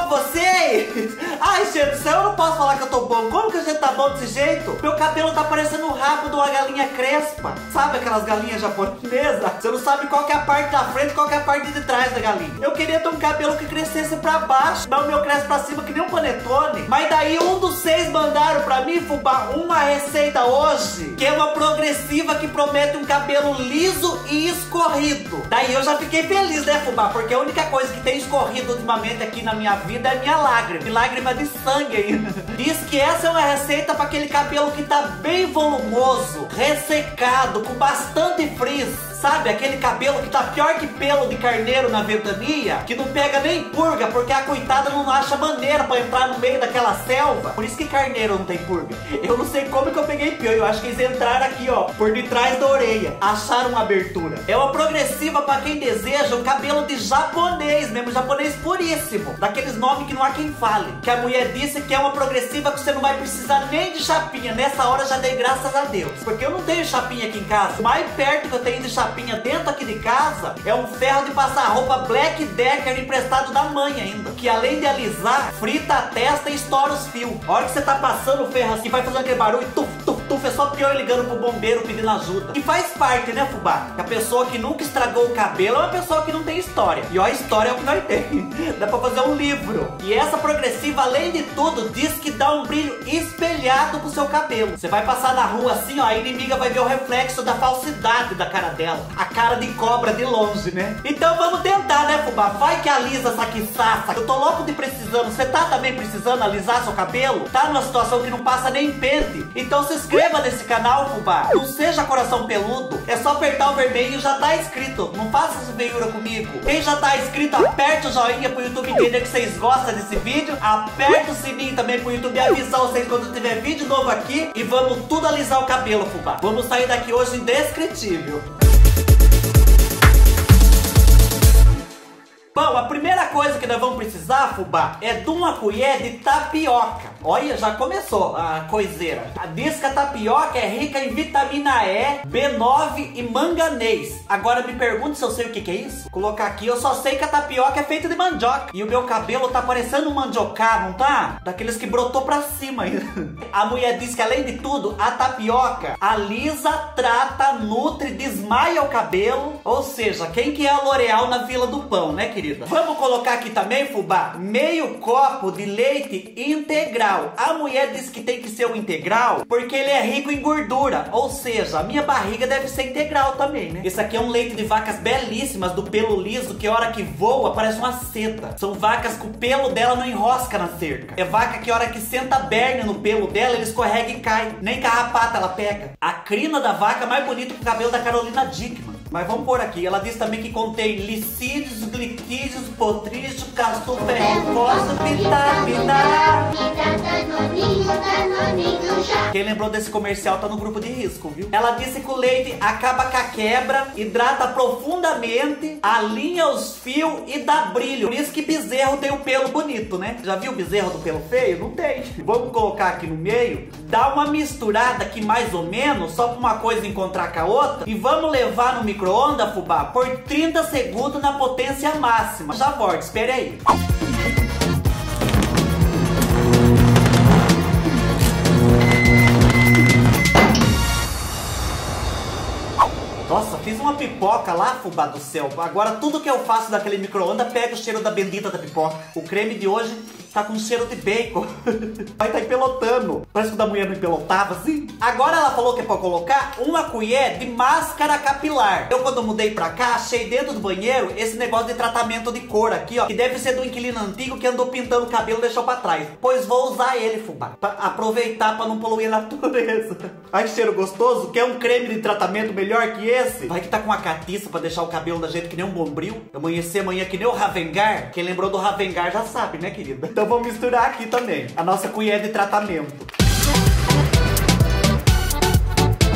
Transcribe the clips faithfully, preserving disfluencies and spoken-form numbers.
bom com vocês? Ai, gente do céu, eu não posso falar que eu tô bom. Como que a gente tá bom desse jeito? Meu cabelo tá parecendo o rabo de uma galinha crespa. Sabe aquelas galinhas japonesas? Você não sabe qual que é a parte da frente e qual que é a parte de trás da galinha. Eu queria ter um cabelo que crescesse pra baixo, mas o meu cresce pra cima que nem um panetone. Mas daí um dos seis mandaram pra mim, fubá, uma receita hoje, que é uma progressiva que promete um cabelo liso e escorrido. Daí eu já fiquei feliz, né, fubá? Porque a única coisa que tem escorrido ultimamente aqui na minha vida é minha lágrima. E lágrima de sangue ainda. Diz que essa é uma receita para aquele cabelo que tá bem volumoso, ressecado, com bastante frizz. Sabe, aquele cabelo que tá pior que pelo de carneiro na ventania, que não pega nem purga, porque a coitada não acha maneira pra entrar no meio daquela selva. Por isso que carneiro não tem purga. Eu não sei como que eu peguei pior, eu acho que eles entraram aqui, ó, por detrás da orelha. Acharam uma abertura. É uma progressiva pra quem deseja um cabelo de japonês mesmo, japonês puríssimo. Daqueles nomes que não há quem fale. Que a mulher disse que é uma progressiva que você não vai precisar nem de chapinha. Nessa hora já dei graças a Deus. Porque eu não tenho chapinha aqui em casa. O mais perto que eu tenho de chapinha dentro aqui de casa é um ferro de passar roupa Black Decker emprestado da mãe ainda, que além de alisar, frita a testa e estoura os fios. A hora que você tá passando o ferro assim, vai fazendo aquele barulho, tuf, tuf, tuf, é só pior ligando pro bombeiro pedindo ajuda. E faz parte, né, fubá? Que a pessoa que nunca estragou o cabelo é uma pessoa que não tem história. E ó, a história é o que nós temos. Dá pra fazer um livro. E essa progressiva, além de tudo, diz que dá um brilho espelhado pro seu cabelo. Você vai passar na rua assim, ó, a inimiga vai ver o reflexo da falsidade da cara dela. A cara de cobra de longe, né? Então vamos tentar, né, fubá? Vai que alisa essa quiçaça. Eu tô louco de precisando. Você tá também precisando alisar seu cabelo? Tá numa situação que não passa nem pente? Então se inscreva nesse canal, fubá. Não seja coração peludo. É só apertar o vermelho e já tá inscrito. Não faça essa feiura comigo. Quem já tá inscrito, aperta o joinha pro YouTube entender que vocês gostam desse vídeo. Aperta o sininho também pro YouTube avisar vocês quando tiver vídeo novo aqui. E vamos tudo alisar o cabelo, fubá. Vamos sair daqui hoje indescritível. Bom, a primeira coisa que nós vamos precisar, fubá, é de uma colher de tapioca. Olha, já começou a coiseira. Diz que a tapioca é rica em vitamina E, B nove e manganês. Agora me pergunte se eu sei o que, que é isso. Vou colocar aqui, eu só sei que a tapioca é feita de mandioca. E o meu cabelo tá parecendo um mandiocá, não tá? Daqueles que brotou pra cima ainda. A mulher diz que além de tudo, a tapioca alisa, trata, nutre, desmaia o cabelo. Ou seja, quem que é a L'Oreal na fila do pão, né, querida? Vamos colocar aqui também, fubá, meio copo de leite integral. A mulher diz que tem que ser o integral porque ele é rico em gordura. Ou seja, a minha barriga deve ser integral também, né? Esse aqui é um leite de vacas belíssimas, do pelo liso, que a hora que voa parece uma seta. São vacas que o pelo dela não enrosca na cerca. É vaca que a hora que senta a berne no pelo dela, ele escorrega e cai. Nem carrapato ela pega. A crina da vaca é mais bonita que o cabelo da Carolina Dickman. Mas vamos por aqui. Ela diz também que contém licídios, glicídios, potrígio, castu, ferro, fósforo, vitamina. Quem lembrou desse comercial tá no grupo de risco, viu? Ela disse que o leite acaba com a quebra, hidrata profundamente, alinha os fios e dá brilho. Por isso que bezerro tem o pelo bonito, né? Já viu o bezerro do pelo feio? Não tem. Vamos colocar aqui no meio, dá uma misturada aqui mais ou menos, só pra uma coisa encontrar com a outra, e vamos levar no micro-ondas, fubá, por trinta segundos na potência máxima. Já volto, espere aí. Nossa, fiz uma pipoca lá, fubá do céu. Agora tudo que eu faço daquele micro-ondas pega o cheiro da bendita da pipoca. O creme de hoje tá com cheiro de bacon. Vai tá empelotando. Parece que o da mulher não empelotava assim. Agora ela falou que é pra colocar uma colher de máscara capilar. Eu quando mudei pra cá, achei dentro do banheiro esse negócio de tratamento de cor aqui, ó. Que deve ser do inquilino antigo que andou pintando o cabelo e deixou pra trás. Pois vou usar ele, fubá. Pra aproveitar pra não poluir a natureza. Ai, que cheiro gostoso. Quer um creme de tratamento melhor que esse? Vai que tá com uma catiça pra deixar o cabelo da gente que nem um bombril. Amanhecer amanhã que nem o Ravengar. Quem lembrou do Ravengar já sabe, né, querida? Então vamos misturar aqui também a nossa colher de tratamento.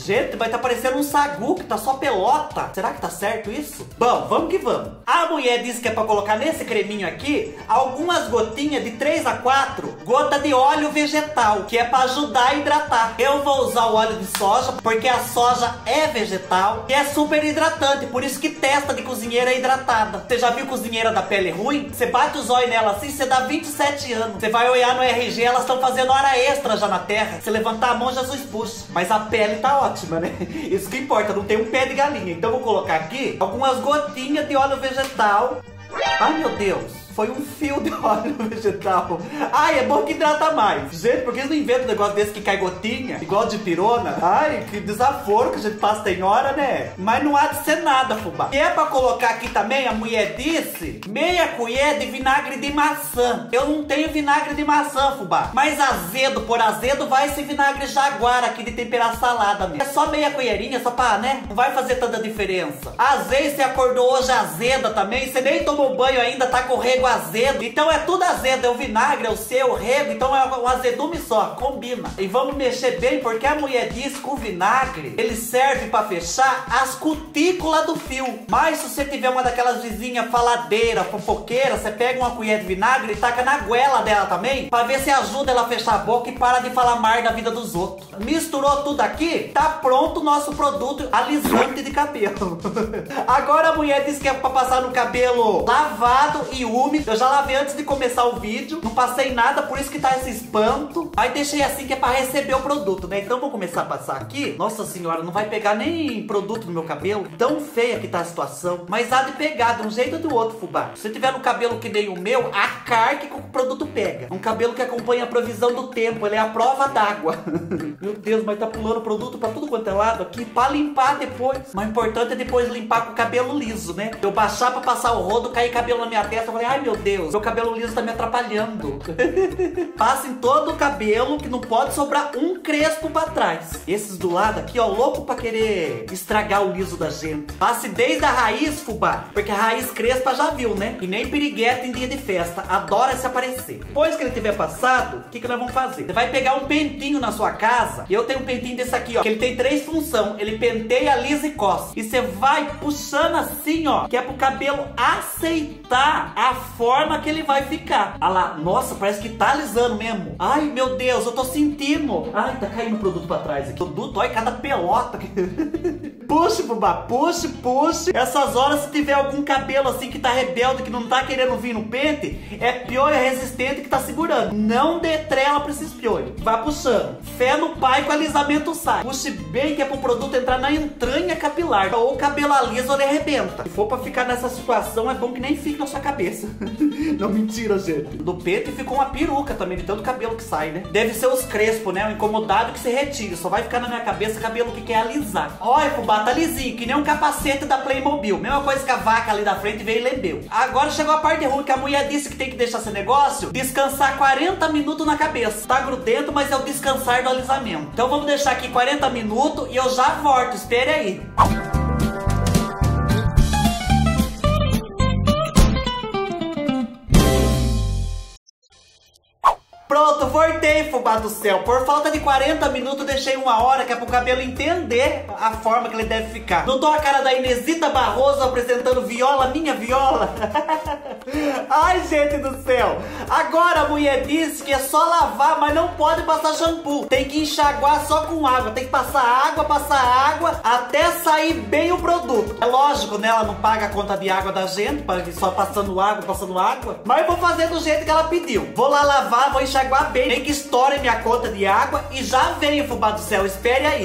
Gente, vai tá parecendo um sagu que tá só pelota. Será que tá certo isso? Bom, vamos que vamos. A mulher disse que é pra colocar nesse creminho aqui algumas gotinhas de três a quatro gota de óleo vegetal, que é pra ajudar a hidratar. Eu vou usar o óleo de soja, porque a soja é vegetal e é super hidratante, por isso que testa de cozinheira é hidratada. Você já viu cozinheira da pele ruim? Você bate os olhos nela assim, você dá vinte e sete anos. Você vai olhar no R G, elas estão fazendo hora extra já na terra. Você levantar a mão, Jesus puxa. Mas a pele tá ótima, né? Isso que importa, não tem um pé de galinha. Então vou colocar aqui algumas gotinhas de óleo vegetal. Ai, meu Deus. Foi um fio de óleo vegetal. Ai, é bom que hidrata mais. Gente, por que eles não inventam um negócio desse que cai gotinha? Igual de pirona? Ai, que desaforo que a gente passa tem hora, né? Mas não há de ser nada, fubá. E é pra colocar aqui também, a mulher disse, meia colher de vinagre de maçã. Eu não tenho vinagre de maçã, fubá. Mas azedo por azedo vai esse vinagre jaguar aqui de temperar salada mesmo. É só meia colherinha, só pra, né? Não vai fazer tanta diferença. Às vezes você acordou hoje azeda também, você nem tomou banho ainda, tá com rego azedo. Então é tudo azedo, é o vinagre, é o seu, o rego, então é um azedume só, combina. E vamos mexer bem, porque a mulher disse que o vinagre, ele serve pra fechar as cutículas do fio. Mas se você tiver uma daquelas vizinhas faladeiras, fofoqueiras, você pega uma colher de vinagre e taca na goela dela também, pra ver se ajuda ela a fechar a boca e para de falar mais da vida dos outros. Misturou tudo aqui, tá pronto o nosso produto alisante de cabelo. Agora a mulher disse que é pra passar no cabelo lavado e úmido. Eu já lavei antes de começar o vídeo, não passei nada, por isso que tá esse espanto. Aí deixei assim que é pra receber o produto, né? Então vou começar a passar aqui. Nossa senhora, não vai pegar nem produto no meu cabelo. Tão feia que tá a situação. Mas há de pegar, de um jeito ou do outro, fubá. Se você tiver no cabelo que nem o meu, a carga que o produto pega. Um cabelo que acompanha a previsão do tempo, ele é a prova d'água. Meu Deus, mas tá pulando produto pra tudo quanto é lado aqui, pra limpar depois. Mas o importante é depois limpar com o cabelo liso, né? Eu baixar pra passar o rodo, cair cabelo na minha testa, eu falei, ai meu Deus, meu cabelo liso tá me atrapalhando. Passa em todo o cabelo, que não pode sobrar um crespo pra trás. Esses do lado aqui, ó, louco pra querer estragar o liso da gente. Passe desde a raiz, fubá, porque a raiz crespa já viu, né? E nem pirigueta em dia de festa, adora se aparecer. Depois que ele tiver passado, o que que nós vamos fazer? Você vai pegar um pentinho na sua casa, e eu tenho um pentinho desse aqui, ó, que ele tem três funções. Ele penteia, alisa e coça. E você vai puxando assim, ó, que é pro cabelo aceitar a forma que ele vai ficar. Ah lá, nossa, parece que tá alisando mesmo. Ai, meu Deus, eu tô sentindo. Ai, tá caindo o produto pra trás aqui. Produto, olha cada pelota. Puxe, fubá, puxe, puxe. Essas horas, se tiver algum cabelo assim que tá rebelde, que não tá querendo vir no pente, é piolho resistente que tá segurando. Não dê trela pra esses piolhos. Vá puxando. Fé no pai que o alisamento sai. Puxe bem que é pro produto entrar na entranha capilar. Ou o cabelo alisa ou ele arrebenta. Se for pra ficar nessa situação, é bom que nem fique na sua cabeça. Não, mentira, gente. Do peito ficou uma peruca também, de tanto cabelo que sai, né? Deve ser os crespos, né? O incomodado que se retira. Só vai ficar na minha cabeça cabelo que quer alisar. Olha, fubá, tá lisinho, que nem um capacete da Playmobil. Mesma coisa que a vaca ali da frente veio e lembeu. Agora chegou a parte ruim, que a mulher disse que tem que deixar esse negócio descansar quarenta minutos na cabeça. Tá grudento, mas é o descansar do alisamento. Então vamos deixar aqui quarenta minutos e eu já volto. Espere aí. Pronto, voltei, fubá do céu. Por falta de quarenta minutos, deixei uma hora que é pro cabelo entender a forma que ele deve ficar. Não tô a cara da Inesita Barroso apresentando viola, minha viola. Ai, gente do céu. Agora a mulher disse que é só lavar, mas não pode passar shampoo. Tem que enxaguar só com água. Tem que passar água, passar água, até sair bem o produto. É lógico, né? Ela não paga a conta de água da gente, só passando água, passando água. Mas eu vou fazer do jeito que ela pediu. Vou lá lavar, vou enxaguar bem, nem que estoure minha conta de água e já veio, fubá do céu, espere aí.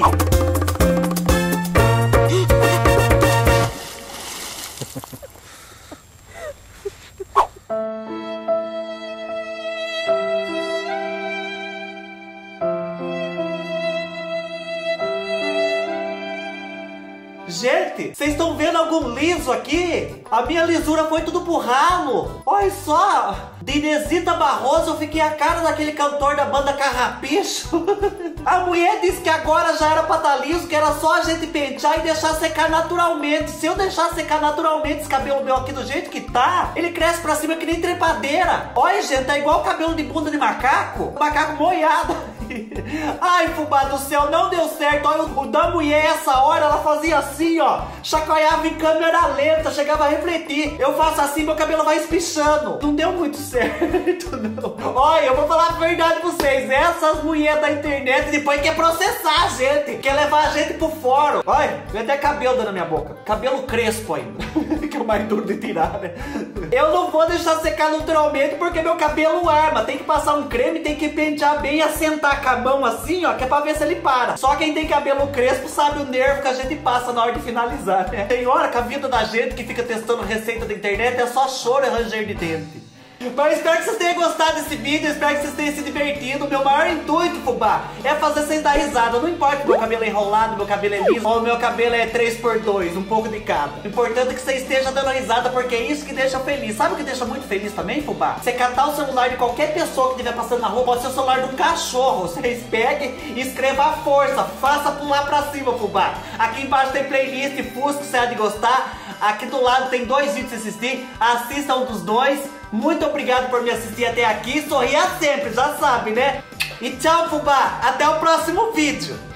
Gente, vocês estão vendo algum liso aqui? A minha lisura foi tudo pro ralo. Olha só, de Inesita Barroso eu fiquei a cara daquele cantor da banda Carrapicho. A mulher disse que agora já era pra tá liso, que era só a gente pentear e deixar secar naturalmente. Se eu deixar secar naturalmente esse cabelo meu aqui do jeito que tá, ele cresce pra cima que nem trepadeira. Olha, gente, tá igual o cabelo de bunda de macaco. Macaco molhado. Ai, fubá do céu, não deu certo. Olha, o da mulher, essa hora, ela fazia assim, ó. Chacoalhava em câmera lenta, chegava a refletir. Eu faço assim, meu cabelo vai espichando. Não deu muito certo, não. Olha, eu vou falar a verdade pra vocês. Essas mulheres da internet depois quer processar a gente. Quer levar a gente pro fórum. Olha, veio até cabelo na minha boca. Cabelo crespo ainda. Que é o mais duro de tirar, né? Eu não vou deixar secar naturalmente porque meu cabelo arma. Tem que passar um creme, tem que pentear bem e assentar com a mão assim, ó, que é pra ver se ele para. Só quem tem cabelo crespo sabe o nervo que a gente passa na hora de finalizar, né? Tem hora que a vida da gente que fica testando receita da internet é só choro e ranger de dente. Mas espero que vocês tenham gostado desse vídeo, espero que vocês tenham se divertido. Meu maior intuito, fubá, é fazer vocês dar risada. Não importa se meu cabelo é enrolado, meu cabelo é liso ou meu cabelo é três por dois, um pouco de cada. O importante é que você esteja dando risada, porque é isso que deixa feliz. Sabe o que deixa muito feliz também, fubá? Você catar o celular de qualquer pessoa que estiver passando na rua, pode ser o celular de um cachorro. Vocês peguem e escrevam a força, faça pular pra cima, fubá. Aqui embaixo tem playlist Fusco, você há de gostar. Aqui do lado tem dois vídeos pra assistir, assista um dos dois. Muito obrigado por me assistir até aqui. Sorria sempre, já sabe, né? E tchau, fubá. Até o próximo vídeo.